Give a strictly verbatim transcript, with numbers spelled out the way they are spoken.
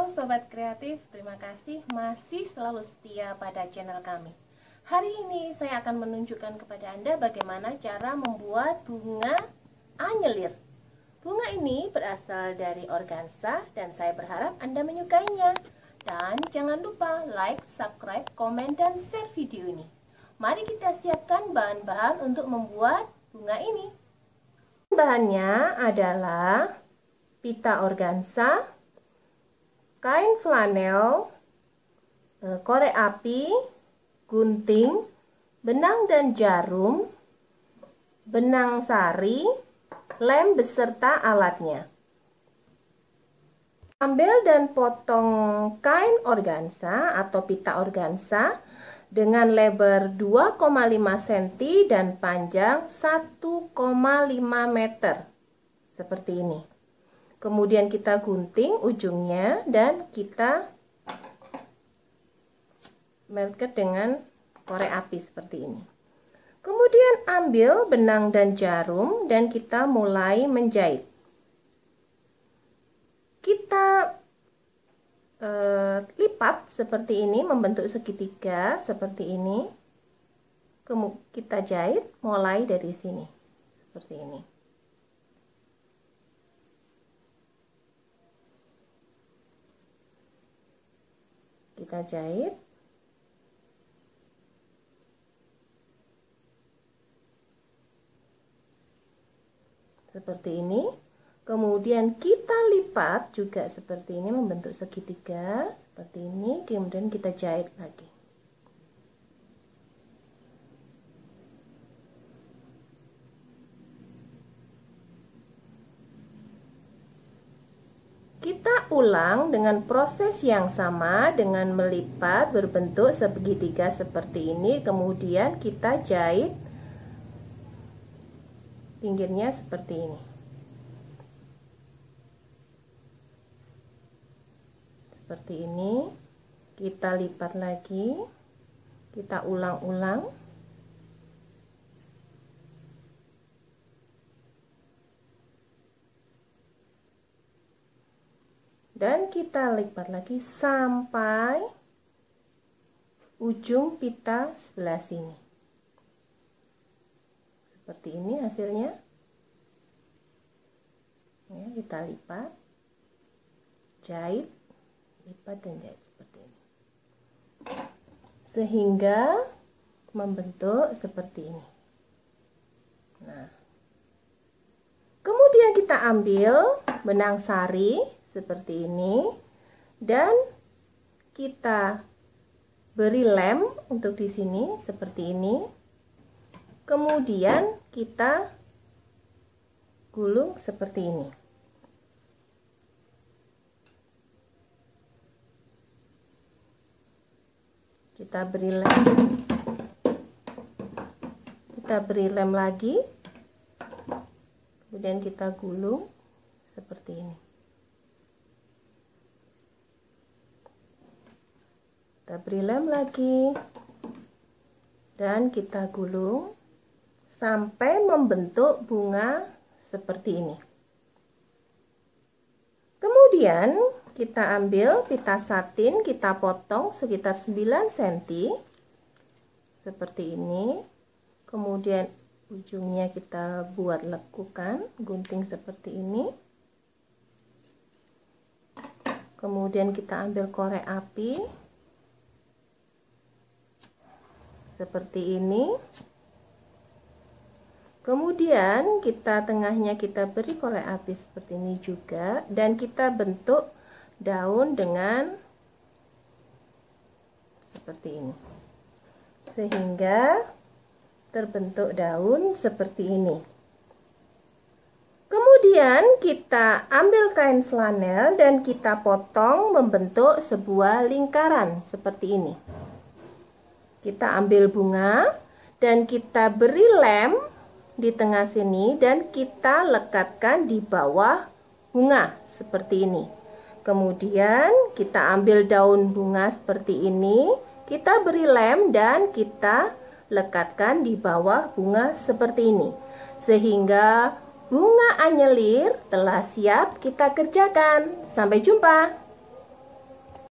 Sobat Kreatif, terima kasih masih selalu setia pada channel kami. Hari ini saya akan menunjukkan kepada Anda bagaimana cara membuat bunga anyelir. Bunga ini berasal dari organza dan saya berharap Anda menyukainya. Dan jangan lupa like, subscribe, komen, dan share video ini. Mari kita siapkan bahan-bahan untuk membuat bunga ini. Bahannya adalah pita organza, kain flanel, korek api, gunting, benang dan jarum, benang sari, lem beserta alatnya. Ambil dan potong kain organza atau pita organza dengan lebar dua koma lima sentimeter dan panjang satu koma lima meter. Seperti ini. Kemudian kita gunting ujungnya dan kita melket dengan korek api seperti ini. Kemudian ambil benang dan jarum dan kita mulai menjahit. Kita eh, lipat seperti ini, membentuk segitiga seperti ini. Kemudian kita jahit mulai dari sini seperti ini. Kita jahit seperti ini, kemudian kita lipat juga seperti ini, membentuk segitiga seperti ini, kemudian kita jahit lagi. Kita ulang dengan proses yang sama dengan melipat berbentuk segitiga seperti ini, kemudian kita jahit pinggirnya seperti ini. Seperti ini, kita lipat lagi, kita ulang-ulang. Dan kita lipat lagi sampai ujung pita sebelah sini. Seperti ini hasilnya. Ya, kita lipat, jahit, lipat dan jahit seperti ini. Sehingga membentuk seperti ini. Nah, kemudian kita ambil benang sari seperti ini dan kita beri lem untuk di sini seperti ini. Kemudian kita gulung seperti ini. Kita beri lem. Kita beri lem lagi. Kemudian kita gulung seperti ini. Kita beri lem lagi dan kita gulung sampai membentuk bunga seperti ini. Kemudian kita ambil pita satin, kita potong sekitar sembilan sentimeter seperti ini. Kemudian ujungnya kita buat lekukan, gunting seperti ini. Kemudian kita ambil korek api seperti ini. Kemudian kita tengahnya kita beri korek api seperti ini juga, dan kita bentuk daun dengan seperti ini, sehingga terbentuk daun seperti ini. Kemudian kita ambil kain flanel dan kita potong membentuk sebuah lingkaran seperti ini. Kita ambil bunga dan kita beri lem di tengah sini dan kita lekatkan di bawah bunga seperti ini. Kemudian kita ambil daun bunga seperti ini, kita beri lem dan kita lekatkan di bawah bunga seperti ini. Sehingga bunga anyelir telah siap kita kerjakan. Sampai jumpa.